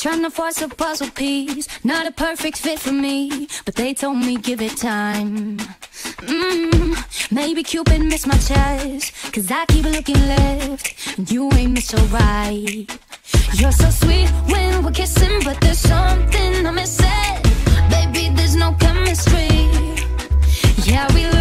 Trying to force a puzzle piece, not a perfect fit for me, but they told me give it time. Maybe Cupid missed my chest, cause I keep looking left, and you ain't miss so right. You're so sweet when we're kissing, but there's something I'm missing. Baby, there's no chemistry. Yeah, we